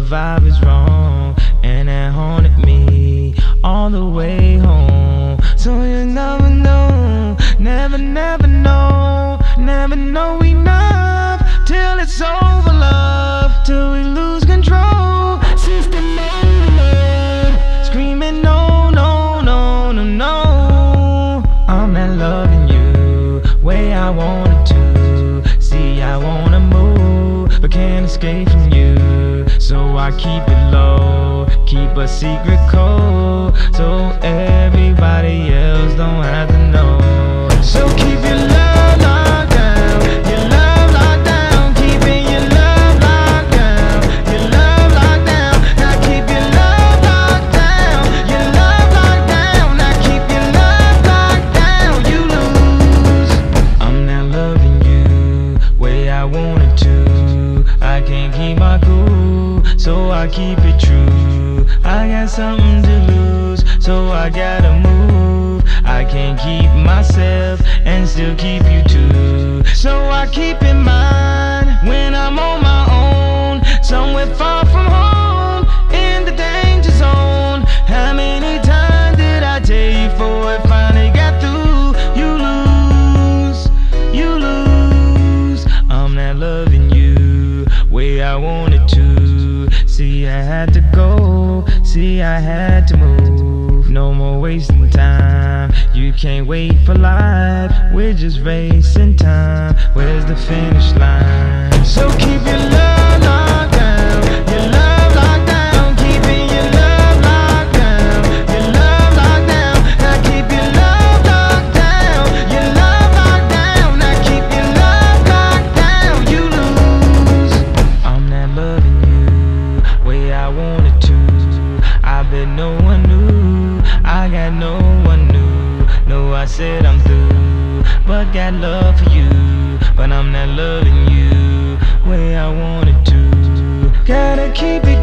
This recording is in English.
vibe is wrong, and that haunted me all the way home. So you never know, never know enough till it's over, love, till we lose control. Systematic, screaming no, no, no, no, no. I'm not loving you way I wanted to. See, I wanna move, but can't escape from you. So I keep it low, keep a secret code, so everybody else don't have to know. So keep your love locked down, your love locked down, keeping your love locked down, your love locked down. Now keep your love locked down, your love locked down. Now keep your love locked down. You lose. I'm not loving you way I wanted to. I can't keep my cool, so I keep it true. I got something to lose, so I gotta move. I can't keep myself and still keep you too. So I keep in mind when I'm on my own, somewhere far from home, in the danger zone. How many times did I tell you before it finally got through? You lose, you lose. I'm not loving you way I wanted to. See, I had to go, see, I had to move. No more wasting time, you can't wait for life. We're just racing time, where's the finish line? So keep your love locked down, your love locked down, keeping your love locked down, your love locked down. Now keep your love locked down, your love locked down. Now keep your love locked down. You lose. I'm not loving you way I wanted to. I bet no one knew, I got no one new. No, I said I'm through, but got love for you. But I'm not loving you way I wanted to. Gotta keep it